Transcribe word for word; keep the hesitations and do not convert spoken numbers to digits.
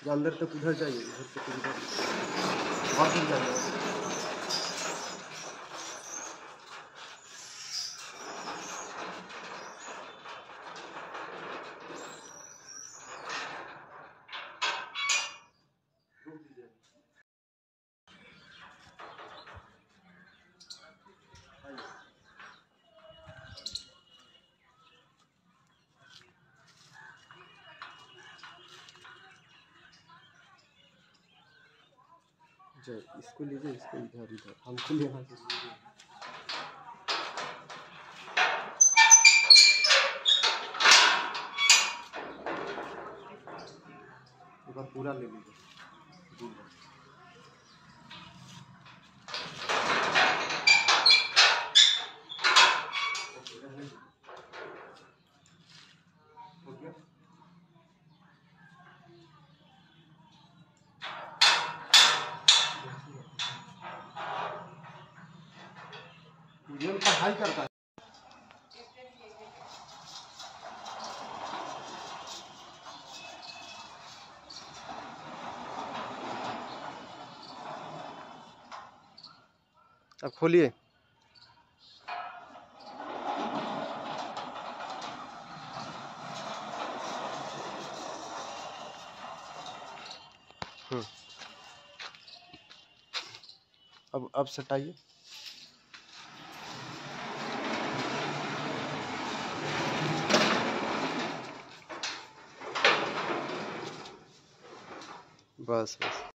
जो अंदर तक उधर जाइए, उधर तक उधर और फिर जाइए। जय, इसको लीजिए, इसको इधर इधर हमको यहाँ से लीजिए। एक बार पूरा ले लीजिए। ये पढ़ाई करता है। अब खोलिए। हम्म अब अब सटाइए। बस बस।